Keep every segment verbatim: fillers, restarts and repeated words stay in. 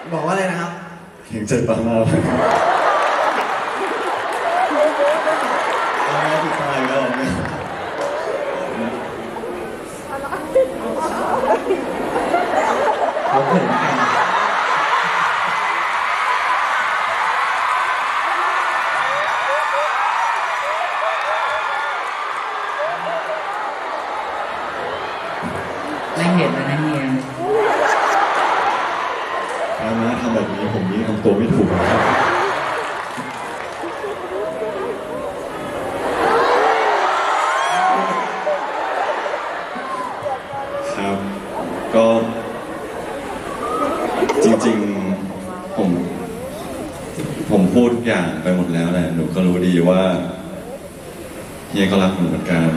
บอกว่าอะไรนะครับเห็นใจปังมากเลยตอนนี้ติดตายก็เนี่ยเขาเขินกันไม่เห็นนะเฮียถ้ามาทำแบบนี้ผมยิ่งทำตัวไม่ถูกนะครับครับก็จริงๆผมผมพูดทุกอย่างไปหมดแล้วแหละหนูก็รู้ดีว่าเฮียก็รักหนูเหมือนกัน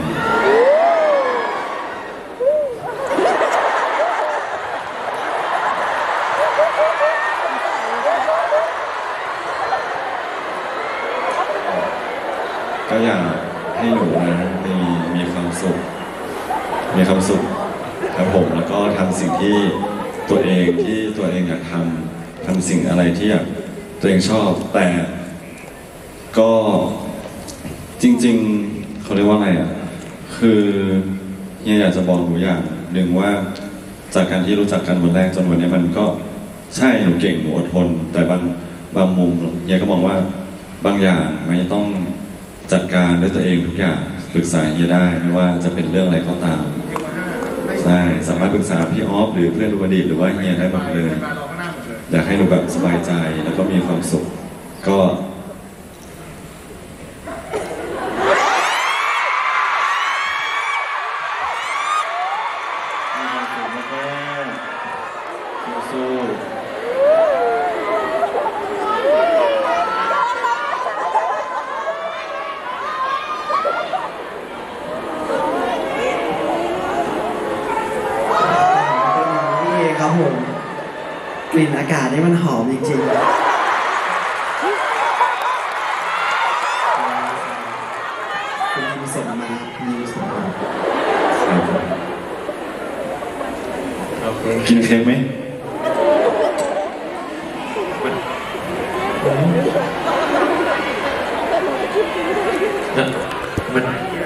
ก็อยากให้หนูนะมีมีความสุขมีความสุขครับผมแล้วก็ทำสิ่งที่ตัวเองที่ตัวเองอยากทำทำสิ่งอะไรที่อยากตัวเองชอบแต่ก็จริงๆเขาเรียกว่าไงอ่ะคือเฮียอยากจะบอกหนูอย่างหนึ่งว่าจากการที่รู้จักกันวันแรกจนวันนี้มันก็ใช่หนูเก่งหนูอดทนแต่บางบางมุมเฮียก็มองว่าบางอย่างมันจะต้องจัดการด้วยตัวเองทุกอย่างปรึกษาเฮียได้ไม่ว่าจะเป็นเรื่องอะไรก็ตามใช่สามารถปรึกษาพี่ออฟหรือเพื่อนรูบดีหรือว่าเฮียได้หมดเลยอยากให้หนูแบบสบายใจแล้วก็มีความสุขก็สู้ครับผมกลิ่นอากาศนี่มันหอมจริงๆคุณยิมส่งมาคุณยิมส่งมากินเค้กไหมมัน